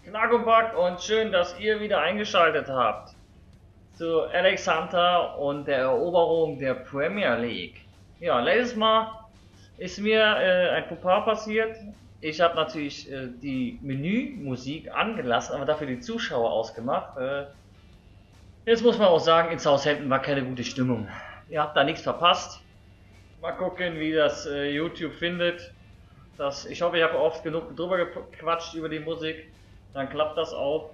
Knackoback und schön, dass ihr wieder eingeschaltet habt zu Alex Hunter und der Eroberung der Premier League. Ja, letztes Mal ist mir ein Fauxpas passiert. Ich habe natürlich die Menümusik angelassen, aber dafür die Zuschauer ausgemacht. Jetzt muss man auch sagen, in Southampton war keine gute Stimmung. Ihr habt da nichts verpasst. Mal gucken, wie das YouTube findet. Ich hoffe, ich habe oft genug drüber gequatscht über die Musik. Dann klappt das auch.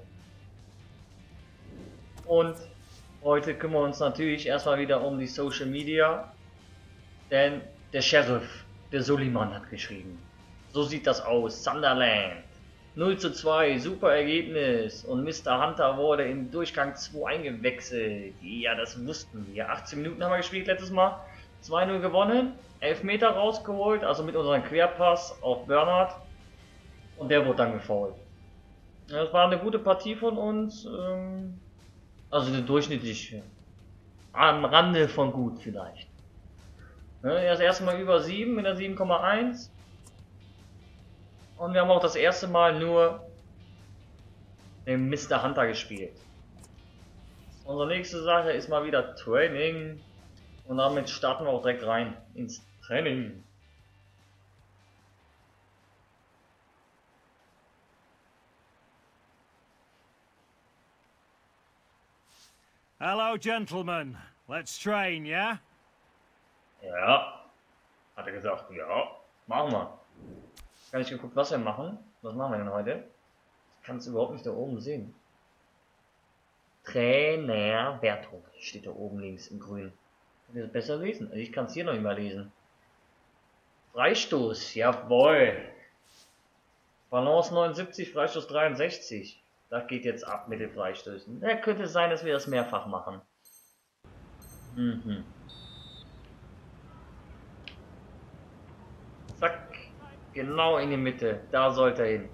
Und heute kümmern wir uns natürlich erstmal wieder um die Social Media. Denn der Sheriff, der Suleiman, hat geschrieben. So sieht das aus. Sunderland. 0:2, super Ergebnis. Und Mr. Hunter wurde in Durchgang 2 eingewechselt. Ja, das wussten wir. 18 Minuten haben wir gespielt letztes Mal. 2:0 gewonnen. 11 Meter rausgeholt, also mit unserem Querpass auf Bernhard. Und der wurde dann gefoult. Das war eine gute Partie von uns. Also eine durchschnittliche. Am Rande von gut vielleicht. Das erste Mal über 7 mit der 7,1. Und wir haben auch das erste Mal nur den Mr. Hunter gespielt. Unsere nächste Sache ist mal wieder Training. Und damit starten wir auch direkt rein ins Training. Hello, gentlemen. Let's train, yeah? Ja, hat er gesagt. Ja, machen wir. Gar nicht geguckt, was wir machen. Was machen wir denn heute? Ich kann es überhaupt nicht da oben sehen. Trainerwertung steht da oben links in grün. Könnt ihr das besser lesen? Also ich kann es hier noch nicht mal lesen. Freistoß, jawohl. Balance 79, Freistoß 63. Das geht jetzt ab mit den Freistößen. Ja, könnte sein, dass wir das mehrfach machen. Zack. Genau in die Mitte. Da sollte er hin.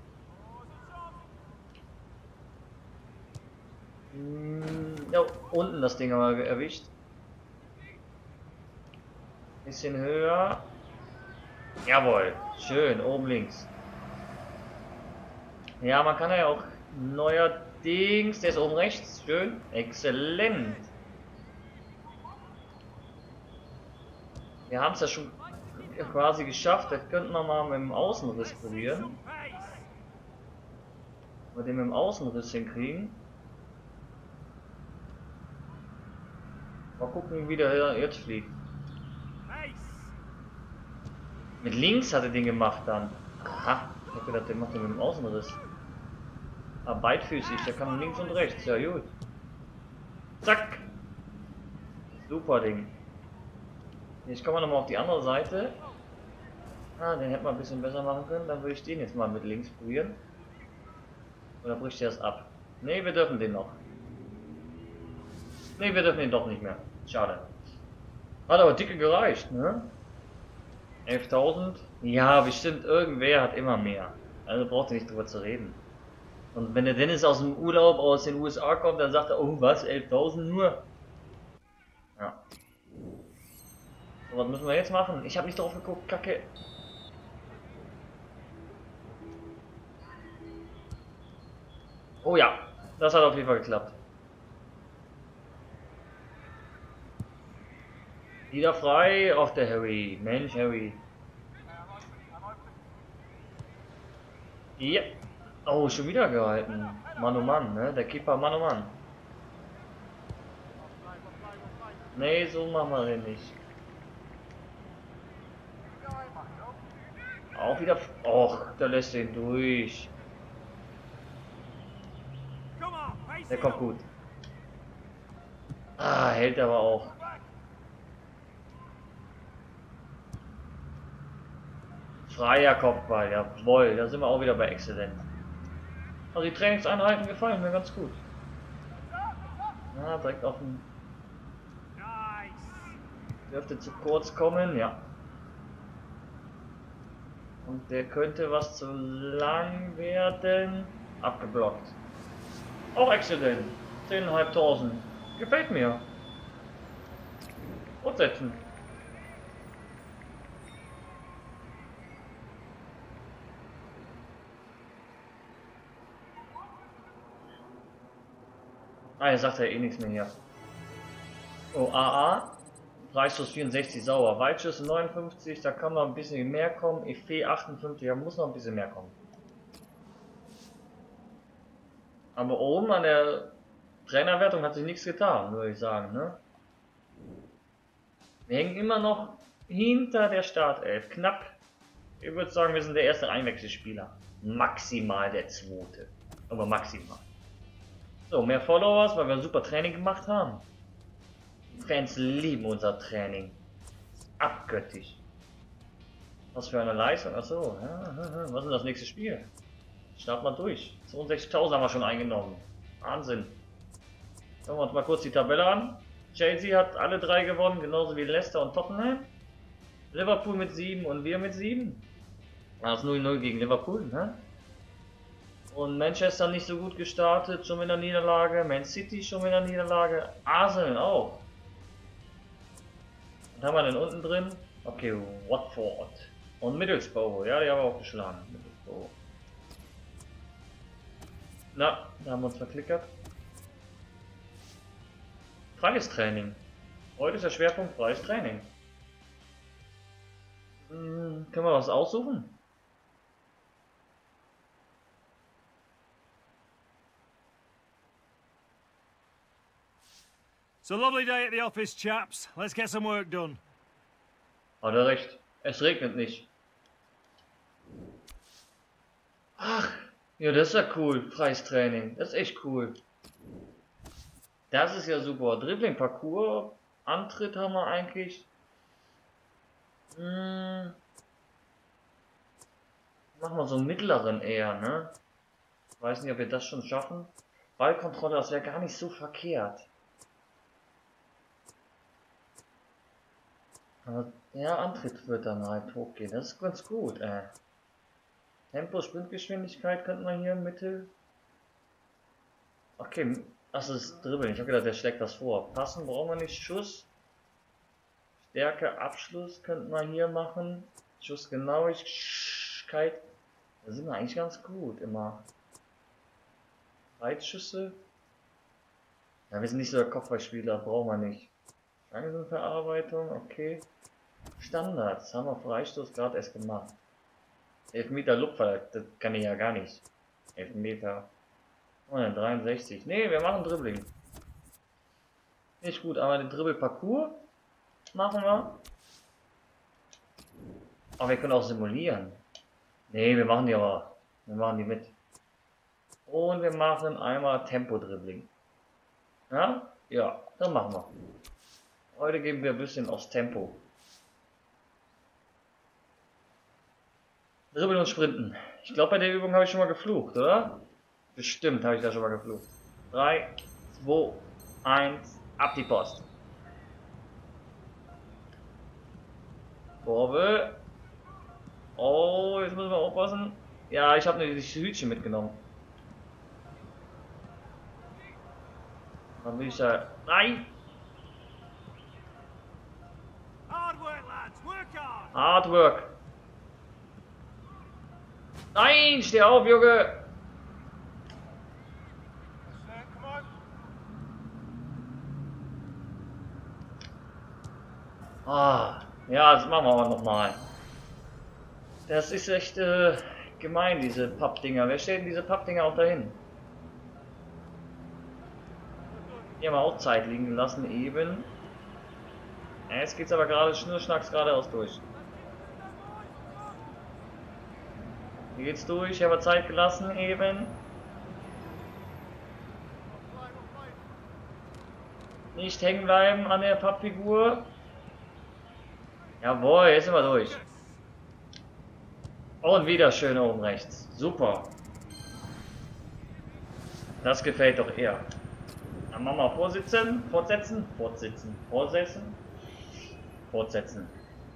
Ja, unten das Ding aber erwischt. Bisschen höher. Jawohl. Schön. Oben links. Ja, man kann ja auch neuerdings. Der ist oben rechts. Schön. Exzellent. Wir haben es ja schon quasi geschafft. Das könnten wir mal mit dem Außenriss probieren. Wenn wir den mit dem Außenriss hinkriegen. Mal gucken, wie der jetzt fliegt. Mit links hat er den gemacht dann. Aha, ich hab gedacht, der macht den mit dem Außenriss. Ah, beidfüßig, der kann links und rechts. Ja, gut. Zack. Super Ding. Jetzt kommen wir nochmal auf die andere Seite. Ah, den hätten wir ein bisschen besser machen können. Dann würde ich den jetzt mal mit links probieren. Oder bricht der es ab? Ne, wir dürfen den noch. Ne, wir dürfen den doch nicht mehr. Schade. Hat aber dicke gereicht, ne? 11.000. Ja, bestimmt irgendwer hat immer mehr. Also braucht ihr nicht drüber zu reden. Und wenn der Dennis aus dem Urlaub aus den USA kommt, dann sagt er, oh was, 11.000 nur? Ja. So, was müssen wir jetzt machen? Ich habe nicht drauf geguckt, Kacke. Oh ja, das hat auf jeden Fall geklappt. Wieder frei auf der Harry. Mensch, Harry. Ja. Oh, schon wieder gehalten. Mann oh Mann, ne? Der Keeper, Mann oh Mann. Nee, so machen wir den nicht. Auch wieder. Och, der lässt den durch. Der kommt gut. Ah, hält aber auch. Freier Kopfball, jawohl, da sind wir auch wieder bei Exzellent. Also die Trainingseinheiten gefallen mir ganz gut. Ja, direkt auf den... Dürfte zu kurz kommen, ja. Und der könnte was zu lang werden. Abgeblockt. Auch exzellent. 10.500. Gefällt mir. Fortsetzen. Ah, er sagt ja eh nichts mehr hier. Oh, AA. Freistoß 64 sauer. Weitschüsse 59, da kann noch ein bisschen mehr kommen. Effe 58, da muss noch ein bisschen mehr kommen. Aber oben an der Trainerwertung hat sich nichts getan, würde ich sagen, ne? Wir hängen immer noch hinter der Startelf. Knapp. Ich würde sagen, wir sind der erste Einwechselspieler. Maximal der zweite. Aber maximal. So, mehr Followers, weil wir ein super Training gemacht haben. Fans lieben unser Training. Abgöttisch. Was für eine Leistung. Achso, ja, was ist denn das nächste Spiel? Start mal durch. 62.000 haben wir schon eingenommen. Wahnsinn. Schauen wir uns mal kurz die Tabelle an. Chelsea hat alle 3 gewonnen, genauso wie Leicester und Tottenham. Liverpool mit 7 und wir mit 7. Das 0-0 gegen Liverpool, ne? Und Manchester nicht so gut gestartet, schon mit einer Niederlage. Man City schon mit einer Niederlage. Arsenal auch. Was haben wir denn unten drin? Okay, Watford. Und Middlesbrough, ja, die haben wir auch geschlagen. Middlesbrough. Na, da haben wir uns verklickert. Freies Training. Heute ist der Schwerpunkt freies Training. Können wir was aussuchen? It's a lovely day at the office, chaps. Let's get some work done. Hat er recht. Es regnet nicht. Ach, ja, das ist ja cool. Freies Training. Das ist echt cool. Das ist ja super. Dribbling, Parcours, Antritt haben wir eigentlich. Machen wir so einen mittleren eher, ne? Weiß nicht, ob wir das schon schaffen. Ballkontrolle, das wäre gar nicht so verkehrt. Aber der Antritt wird dann halt hochgehen. Das ist ganz gut, Tempo, Sprintgeschwindigkeit könnten wir hier Mittel. Okay, das ist Dribbeln. Ich habe gedacht, der schlägt das vor. Passen brauchen wir nicht. Schuss. Stärke, Abschluss könnten wir hier machen. Schussgenauigkeit. Da sind wir eigentlich ganz gut immer. Weitschüsse. Ja, wir sind nicht so der Kopfballspieler, brauchen wir nicht. Chancenverarbeitung, okay. Standards, haben wir Freistoß gerade erst gemacht. Elfmeter Lupfer, das kann ich ja gar nicht. Elfmeter. Oh, 63. Ne, wir machen Dribbling. Nicht gut, aber den Dribbel-Parcours machen wir. Aber wir können auch simulieren. Ne, wir machen die aber. Wir machen die mit. Und wir machen einmal Tempo-Dribbling. Ja? Ja, dann machen wir. Heute geben wir ein bisschen aufs Tempo. Dribbeln und Sprinten. Ich glaube, bei der Übung habe ich schon mal geflucht, oder? Bestimmt habe ich da schon mal geflucht. 3, 2, 1, ab die Post. Kurve. Oh, jetzt müssen wir aufpassen. Ja, ich habe nur dieses Hütchen mitgenommen. Dann bin ich da. Nein! Hard work. Nein, steh auf, Junge. Ah, ja, das machen wir aber nochmal. Das ist echt gemein, diese Pappdinger. Wer stellt denn diese Pappdinger auch dahin? Hier haben wir auch Zeit liegen lassen, eben. Jetzt geht's aber gerade schnurschnacks geradeaus durch. Hier geht's durch, ich habe Zeit gelassen, eben. Nicht hängen bleiben an der Pappfigur. Jawohl, jetzt sind wir durch. Und wieder schön oben rechts. Super. Das gefällt doch eher. Dann machen wir vorsitzen, fortsetzen, fortsetzen, fortsetzen, fortsetzen.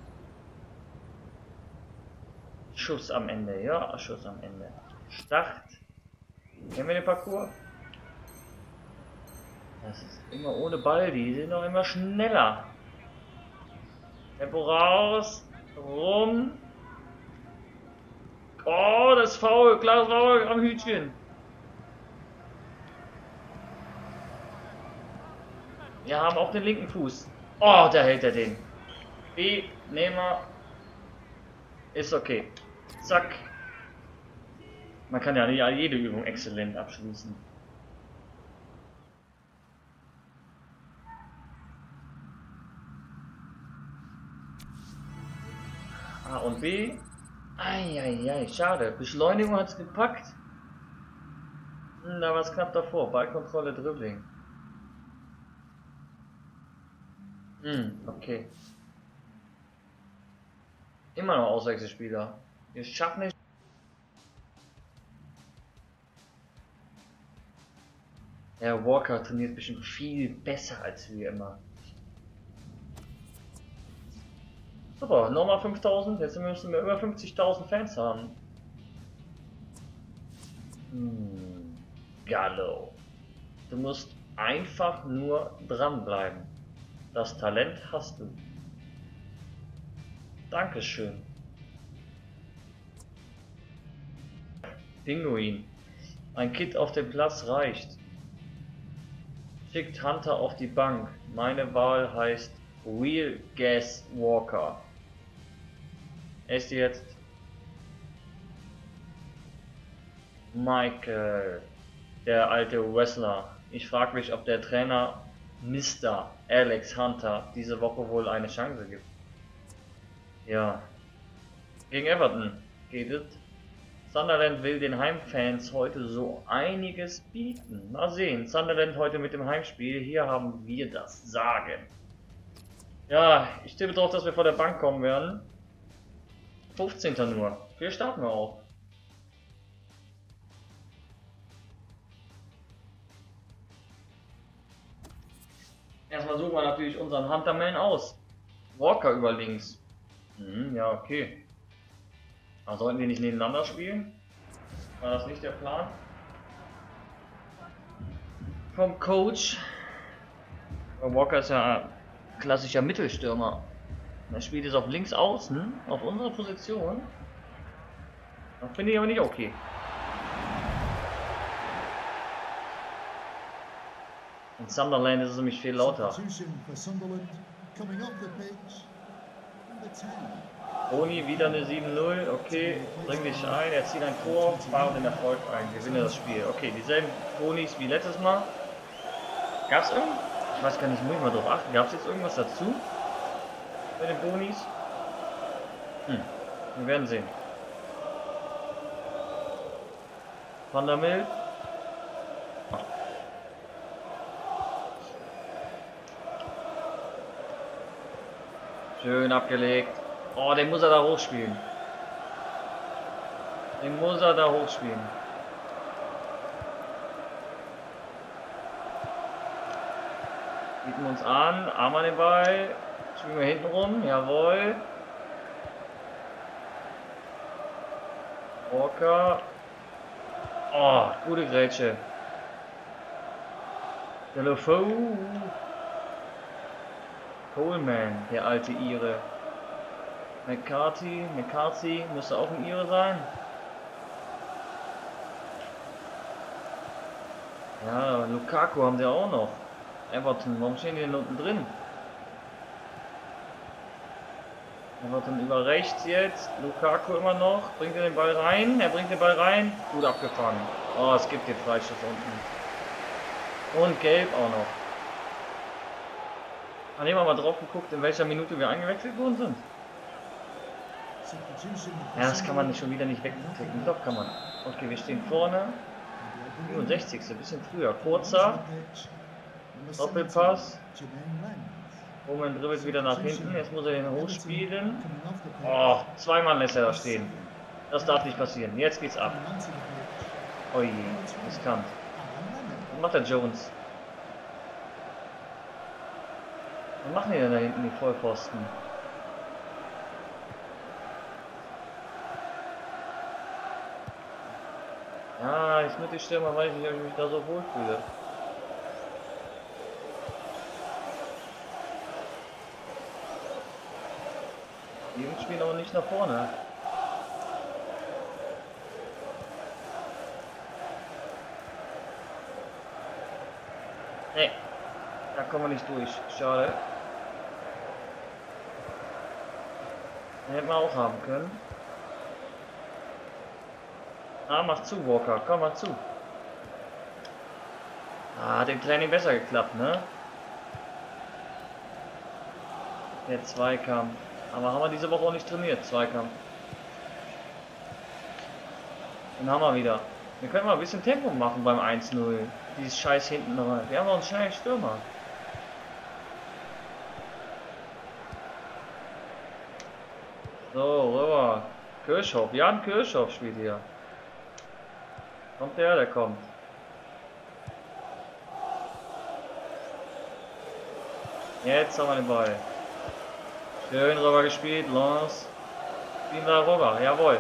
Schuss am Ende, ja, Schuss am Ende. Start. Kennen wir den Parcours? Das ist immer ohne Ball, die sind noch immer schneller. Tempo raus, rum. Oh, das ist faul, klares Faul am Hütchen. Wir haben auch den linken Fuß. Oh, da hält er den. B, nehmen wir. Ist okay. Zack. Man kann ja nicht jede Übung exzellent abschließen. A und B. Eieiei, schade. Beschleunigung hat es gepackt. Da war es knapp davor. Ballkontrolle, Dribbling. Okay. Immer noch Auswechselspieler. Wir schaffen es. Der Walker trainiert bestimmt viel besser als wir immer. Super, nochmal 5000. Jetzt müssen wir über 50.000 Fans haben. Gallo. Du musst einfach nur dranbleiben. Das Talent hast du. Dankeschön. Pinguin. Ein Kit auf dem Platz reicht. Schickt Hunter auf die Bank. Meine Wahl heißt Real Gas Walker. Er ist jetzt Michael, der alte Wrestler. Ich frage mich, ob der Trainer Mr. Alex Hunter diese Woche wohl eine Chance gibt. Ja. Gegen Everton geht es. Sunderland will den Heimfans heute so einiges bieten. Mal sehen. Sunderland heute mit dem Heimspiel. Hier haben wir das Sagen. Ja, ich tippe drauf, dass wir vor der Bank kommen werden. 15. nur. Wir starten wir auch. Erstmal suchen wir natürlich unseren Hunterman aus. Walker über links. Ja, okay. Aber sollten wir nicht nebeneinander spielen? War das nicht der Plan? Vom Coach. Walker ist ja klassischer Mittelstürmer. Er spielt jetzt auf links außen, auf unserer Position. Das finde ich aber nicht okay. In Sunderland ist es nämlich viel lauter. Boni wieder eine 7-0, okay, bring dich ein, er zieht ein Tor, spare den Erfolg ein, gewinne das Spiel. Okay, dieselben Bonis wie letztes Mal. Gab es irgendwas? Ich weiß gar nicht, muss ich mal drauf achten. Gab es jetzt irgendwas dazu? Bei den Bonis? Wir werden sehen. Van der Mill. Schön abgelegt. Oh, den muss er da hochspielen. Den muss er da hochspielen. Bieten uns an. Arm den Ball. Spielen wir hinten rum. Jawohl. Walker. Oh, gute Grätsche. Telefon. Coleman, der alte Ire. McCarthy müsste auch ein Ire sein. Ja, Lukaku haben sie auch noch. Everton, warum stehen die denn unten drin? Everton über rechts jetzt. Lukaku immer noch. Bringt er den Ball rein? Er bringt den Ball rein. Gut abgefangen. Oh, es gibt den Freistoß unten. Und gelb auch noch. Dann haben wir mal drauf geguckt, in welcher Minute wir eingewechselt worden sind. Ja, das kann man nicht schon wieder nicht wegklicken. Doch, kann man. Okay, wir stehen vorne. 67. Ein bisschen früher. Kurzer. Doppelpass. Roman dribbelt wieder nach hinten. Jetzt muss er den hochspielen. Oh, zweimal lässt er da stehen. Das darf nicht passieren. Jetzt geht's ab. Ui, riskant. Was macht der Jones? Was machen die denn da hinten, die Vollpfosten? Ja, ich Mittelstürmer, weiß nicht, ob ich mich da so wohl fühle. Die Jungs spielen aber nicht nach vorne. Nee. Da kommen wir nicht durch. Schade. Den hätten wir auch haben können. Ah, mach zu, Walker. Komm mal zu. Ah, hat im Training besser geklappt, ne? Der Zweikampf. Aber haben wir diese Woche auch nicht trainiert, Zweikampf. Den haben wir wieder. Wir können mal ein bisschen Tempo machen beim 1-0. Dieses Scheiß hinten rein. Wir haben noch einen schnellen Stürmer. So, rüber. Kirchhoff. Jan Kirchhoff spielt hier. Kommt der? Der kommt. Jetzt haben wir den Ball. Schön rüber gespielt. Lance. Spielen wir rüber. Jawohl.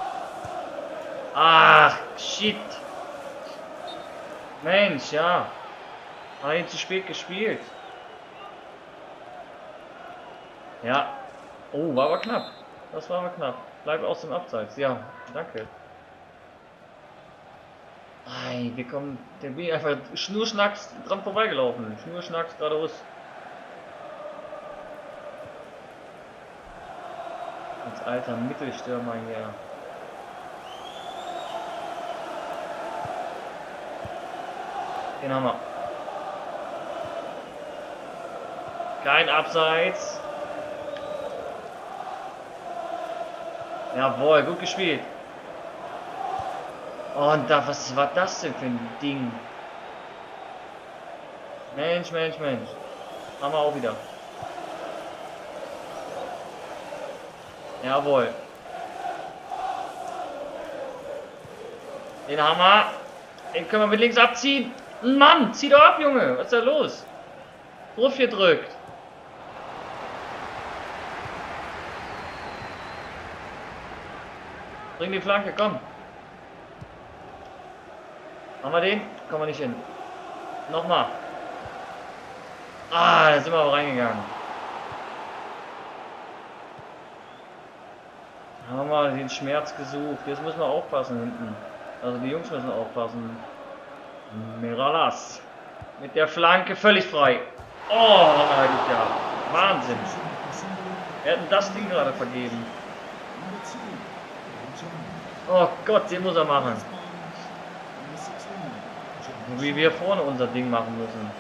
Ach, shit. Mensch, ja. Hat ihn zu spät gespielt. Ja. Oh, war aber knapp. Das war aber knapp. Bleib aus dem Abseits. Ja, danke. Ei, wir kommen. Der bin einfach schnurschnacks dran vorbeigelaufen. Schnurschnacks geradeaus. Als alter Mittelstürmer hier. Den haben wir. Kein Abseits. Jawohl, gut gespielt. Und da, was war das denn für ein Ding? Mensch, Mensch, Mensch. Haben wir auch wieder. Jawohl. Den haben wir. Den können wir mit links abziehen. Mann, zieh doch ab, Junge. Was ist da los? Drauf gedrückt. Bring die Flanke, komm. Haben wir den? Kommen wir nicht hin. Nochmal. Ah, da sind wir aber reingegangen. Haben wir den Schmerz gesucht. Jetzt müssen wir aufpassen hinten. Also die Jungs müssen aufpassen. Miralas. Mit der Flanke völlig frei. Oh, ja. Wahnsinn. Wir hätten das Ding gerade vergeben. Oh Gott, den muss er machen. Wie wir vorne unser Ding machen müssen.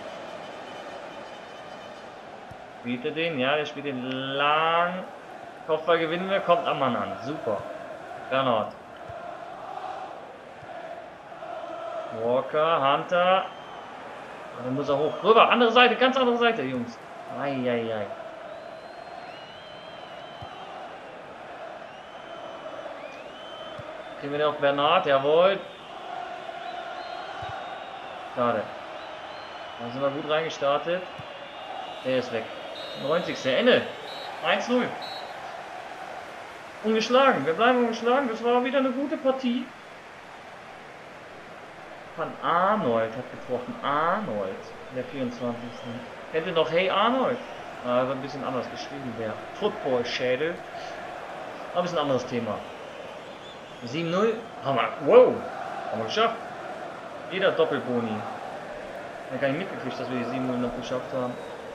Bietet den, ja, der spielt den lang. Kopfball gewinnen wir, kommt am Mann an. Super. Bernhard. Walker, Hunter. Dann muss er hoch. Rüber, andere Seite, ganz andere Seite, Jungs. Eieiei. Kriegen wir den auf Bernhard, jawohl. Schade. Da sind wir gut reingestartet. Der ist weg. 90. Ende. 1-0. Ungeschlagen. Wir bleiben ungeschlagen. Das war wieder eine gute Partie. Van Arnold hat getroffen. Arnold. Der 24. Kennt ihr noch Hey Arnold? Also ein bisschen anders geschrieben. Der Football-Schädel. Aber ist ein anderes Thema. 7-0. Haben wir. Wow. Haben wir geschafft. Jeder Doppelboni. Ich habe gar nicht mitgekriegt, dass wir die 7-0 noch geschafft haben.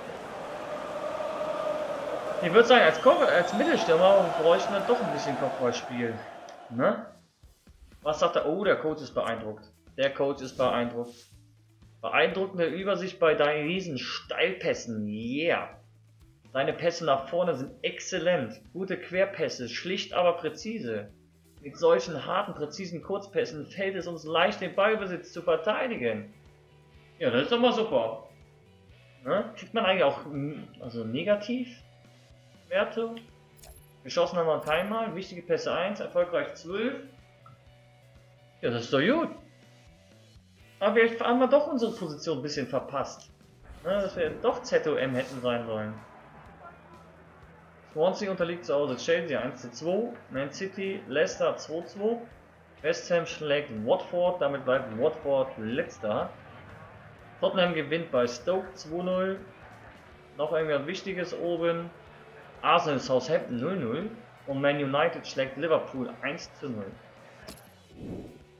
Ich würde sagen, als Mittelstürmer bräuchten wir doch ein bisschen Kopfballspiel. Ne? Was sagt er? Oh, der Coach ist beeindruckt. Der Coach ist beeindruckt. Beeindruckende Übersicht bei deinen riesen Steilpässen. Yeah. Deine Pässe nach vorne sind exzellent. Gute Querpässe, schlicht aber präzise. Mit solchen harten, präzisen Kurzpässen fällt es uns leicht, den Ballbesitz zu verteidigen. Ja, das ist doch mal super. Ne? Kriegt man eigentlich auch also Negativwerte? Geschossen haben wir keinmal. Wichtige Pässe 1, erfolgreich 12. Ja, das ist doch gut. Aber vielleicht haben wir doch unsere Position ein bisschen verpasst. Ne, dass wir doch ZOM hätten sein sollen. Swansea unterliegt zu Hause Chelsea 1:2, Man City, Leicester 2:2, West Ham schlägt Watford, damit bleibt Watford letzter. Tottenham gewinnt bei Stoke 2:0. Noch irgendwas Wichtiges oben. Arsenal Southampton 0:0 und Man United schlägt Liverpool 1:0.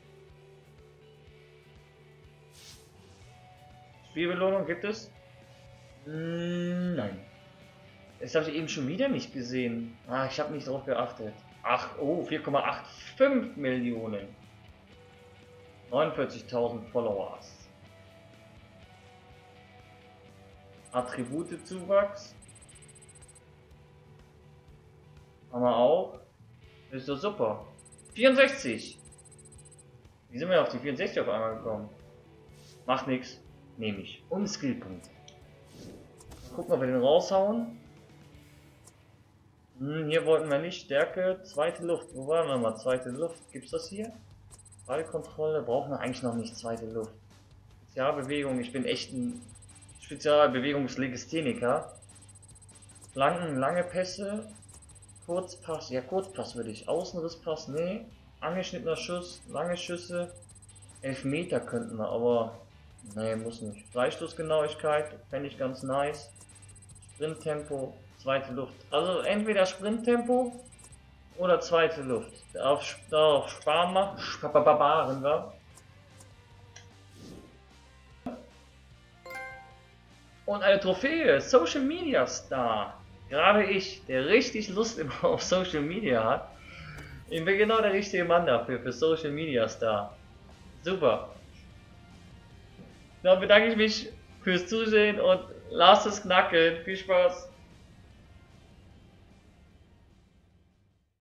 Spielbelohnung gibt es. Nein. Das habe ich eben schon wieder nicht gesehen. Ah, ich habe nicht drauf geachtet. Ach, oh, 4,85 Millionen. 49.000 Followers. Attributezuwachs. Haben wir auch. Das ist doch super. 64. Wie sind wir auf die 64 auf einmal gekommen? Macht nichts. Nehme ich. Und Skillpunkt. Gucken, ob wir den raushauen. Hier wollten wir nicht. Stärke, zweite Luft. Wo waren wir mal? Zweite Luft. Gibt's das hier? Ballkontrolle. Brauchen wir eigentlich noch nicht zweite Luft. Spezialbewegung. Ich bin echt ein Spezialbewegungslegistheniker. Flanken, lange Pässe. Kurzpass. Ja, Kurzpass würde ich. Außenrisspass. Nee. Angeschnittener Schuss. Lange Schüsse. Elfmeter könnten wir, aber. Nee, muss nicht. Freistoßgenauigkeit. Fände ich ganz nice. Sprinttempo. Zweite Luft. Also entweder Sprinttempo oder zweite Luft. Darauf sparen wir. Und eine Trophäe. Social Media Star. Gerade ich, der richtig Lust immer auf Social Media hat. Ich bin genau der richtige Mann dafür, für Social Media Star. Super. Dann bedanke ich mich fürs Zusehen und lasst es knacken. Viel Spaß.